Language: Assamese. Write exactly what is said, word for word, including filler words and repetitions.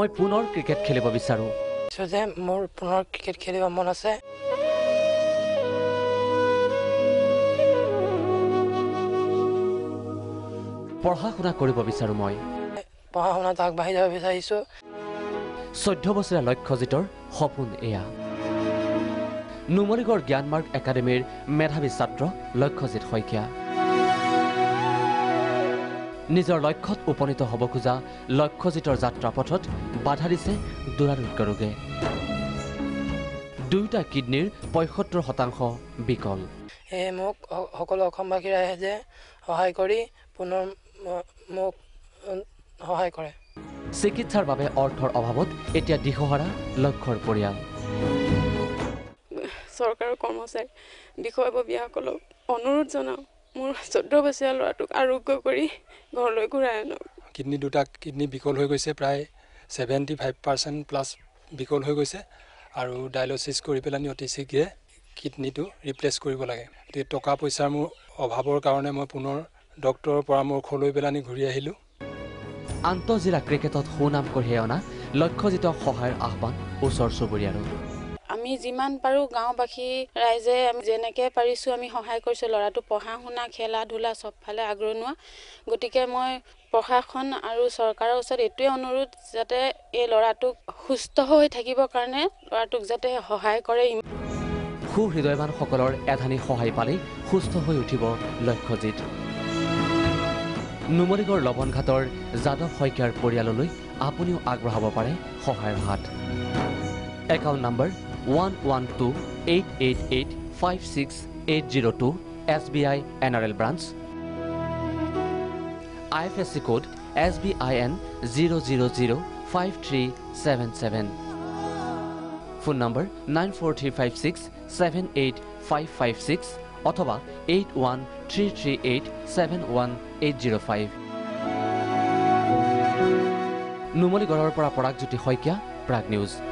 মই পুনৰ ক্ৰিকেট খেলিব বিচাৰো যে মোৰ পুনৰ ক্ৰিকেট খেলিব মন আছে পঢ়া শুনা কৰিব বিচাৰো মই পঢ়া শুনাত আগবাঢ়ি যাব বিচাৰিছো চৈধ্য বছৰীয়া লক্ষ্যজিতৰ সপোন এয়া নুমলীগড় জ্ঞানমাৰ্গ একাডেমীৰ মেধাৱী ছাত্ৰ লক্ষ্যজিত শইকীয়া নিজৰ লক্ষ্যত উপনীত হ'ব খোজা লক্ষ্যজিতৰ যাত্ৰা পথত বাধা দিছে দুৰাৰোগ্য ৰোগে দুয়োটা কিডনীৰ পঁয়সত্তৰ শতাংশ বিকল এই মোক সকলো অসমবাসী ৰাইজে সহায় কৰি পুনৰ মোক সহায় কৰে চিকিৎসাৰ বাবে অৰ্থৰ অভাৱত এতিয়া দিশহাৰা লক্ষ্যৰ পৰিয়াল চৰকাৰৰ কৰ্মচাৰী বিষয়ববীয়াসকলক অনুৰোধ জনাওঁ মোৰ চৈধ্য বছৰীয়া ল'ৰাটোক আৰোগ্য কৰি ঘৰলৈ ঘূৰাই আনক কিডনী দুটা কিডনী বিকল হৈ গৈছে প্ৰায় ছেভেণ্টি ফাইভ পাৰ্চেণ্ট প্লাছ বিকল হৈ গৈছে আৰু ডায়লচিছ কৰি পেলাই অতি শীঘ্ৰে কিডনীটো ৰিপ্লেচ কৰিব লাগে গতিকে টকা পইচাৰ মোৰ অভাৱৰ কাৰণে মই পুনৰ ডক্টৰৰ পৰামৰ্শ লৈ পেলাই ঘূৰি আহিলোঁ আন্তঃজিলা ক্ৰিকেটত সুনাম কঢ়িয়াই অনা লক্ষ্যজিতক সহায়ৰ আহ্বান ওচৰ চুবুৰীয়াৰো আমি যিমান পাৰোঁ গাঁওবাসী ৰাইজে আমি যেনেকৈ পাৰিছোঁ আমি সহায় কৰিছোঁ ল'ৰাটো পঢ়া শুনা খেলা ধূলা চবফালে আগৰণুৱা গতিকে মই প্ৰশাসন আৰু চৰকাৰৰ ওচৰত এইটোৱে অনুৰোধ যাতে এই ল'ৰাটোক সুস্থ হৈ থাকিবৰ কাৰণে ল'ৰাটোক যাতে সহায় কৰে সুহৃদয়বানসকলৰ এধানি সহায় পালেই সুস্থ হৈ উঠিব লক্ষ্যজিত নুমলীগড় লৱণঘাটৰ যাদৱ শইকীয়াৰ পৰিয়াললৈ আপুনিও আগবঢ়াব পাৰে সহায়ৰ হাত account number one one two eight eight eight five six eight zero' two S B I N R L branch I F S C code S B I N zero' zero' zero' five three seven seven phone number nine four three five six seven eight five five six অথবা eight one three three eight seven one eight zero' five নুমলীগড়ৰ পৰা পৰাগজ্যোতি শইকীয়া প্ৰাগ নিউজ।